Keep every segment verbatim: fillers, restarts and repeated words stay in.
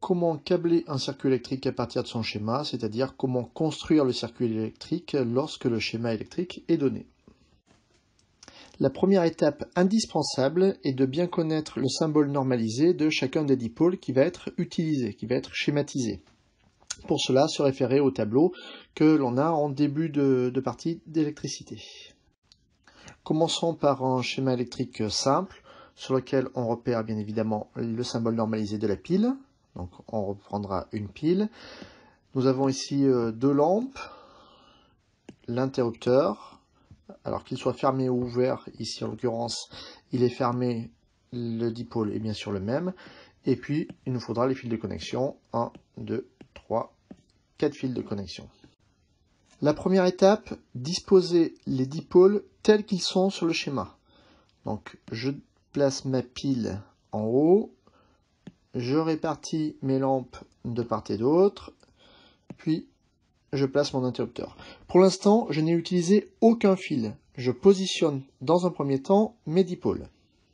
comment câbler un circuit électrique à partir de son schéma, c'est-à-dire comment construire le circuit électrique lorsque le schéma électrique est donné. La première étape indispensable est de bien connaître le symbole normalisé de chacun des dipôles qui va être utilisé, qui va être schématisé. Pour cela, se référer au tableau que l'on a en début de, de partie d'électricité. Commençons par un schéma électrique simple, sur lequel on repère bien évidemment le symbole normalisé de la pile. Donc on reprendra une pile. Nous avons ici euh, deux lampes, l'interrupteur, alors qu'il soit fermé ou ouvert, ici en l'occurrence il est fermé, le dipôle est bien sûr le même, et puis il nous faudra les fils de connexion, un, deux, trois, quatre fils de connexion. La première étape, disposer les dipôles tels qu'ils sont sur le schéma. Donc je place ma pile en haut, je répartis mes lampes de part et d'autre, puis je place mon interrupteur. Pour l'instant, je n'ai utilisé aucun fil. Je positionne dans un premier temps mes dipôles.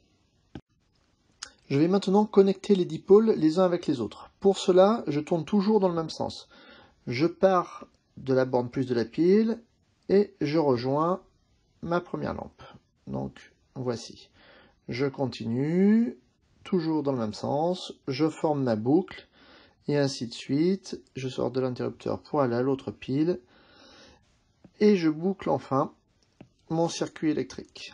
Je vais maintenant connecter les dipôles les uns avec les autres. Pour cela, je tourne toujours dans le même sens. Je pars de la borne plus de la pile et je rejoins ma première lampe. Donc voici. Je continue, toujours dans le même sens, je forme ma boucle et ainsi de suite. Je sors de l'interrupteur pour aller à l'autre pile et je boucle enfin mon circuit électrique.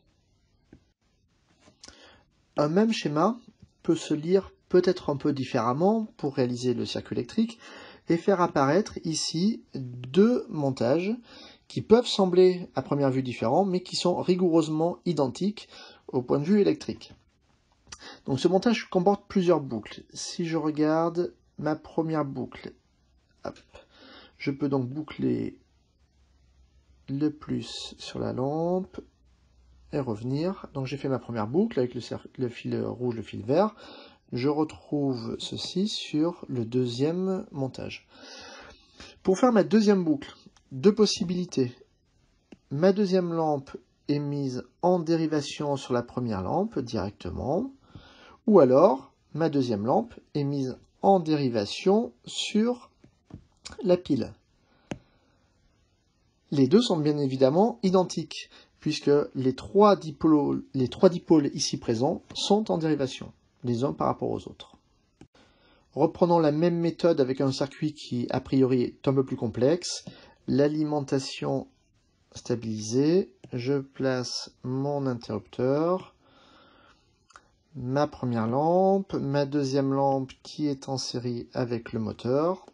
Un même schéma peut se lire peut-être un peu différemment pour réaliser le circuit électrique et faire apparaître ici deux montages qui peuvent sembler à première vue différents, mais qui sont rigoureusement identiques au point de vue électrique. Donc ce montage comporte plusieurs boucles. Si je regarde ma première boucle, hop, je peux donc boucler le plus sur la lampe et revenir. Donc j'ai fait ma première boucle avec le, le fil rouge, le fil vert. Je retrouve ceci sur le deuxième montage. Pour faire ma deuxième boucle, deux possibilités. Ma deuxième lampe est mise en dérivation sur la première lampe directement, ou alors ma deuxième lampe est mise en dérivation sur la pile. Les deux sont bien évidemment identiques, puisque les trois dipôles, les trois dipôles ici présents sont en dérivation, les uns par rapport aux autres. Reprenons la même méthode avec un circuit qui, a priori, est un peu plus complexe. L'alimentation stabilisée, je place mon interrupteur, ma première lampe, ma deuxième lampe qui est en série avec le moteur.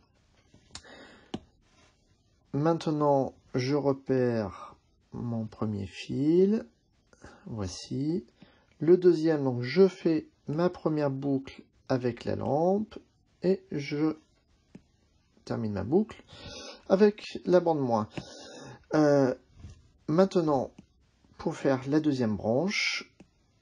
Maintenant, je repère mon premier fil, voici. Le deuxième, donc je fais ma première boucle avec la lampe et je termine ma boucle avec la bande moins. Euh, maintenant, pour faire la deuxième branche,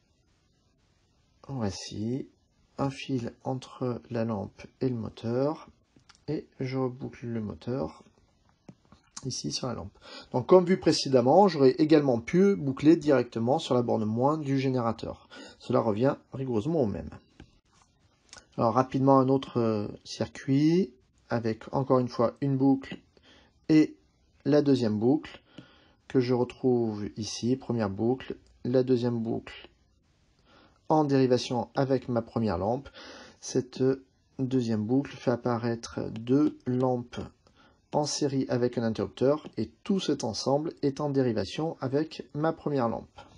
voici un fil entre la lampe et le moteur et je reboucle le moteur ici sur la lampe. Donc comme vu précédemment, j'aurais également pu boucler directement sur la borne moins du générateur. Cela revient rigoureusement au même. Alors rapidement un autre circuit avec encore une fois une boucle et la deuxième boucle que je retrouve ici, première boucle, la deuxième boucle en dérivation avec ma première lampe. Cette deuxième boucle fait apparaître deux lampes en série avec un interrupteur et tout cet ensemble est en dérivation avec ma première lampe.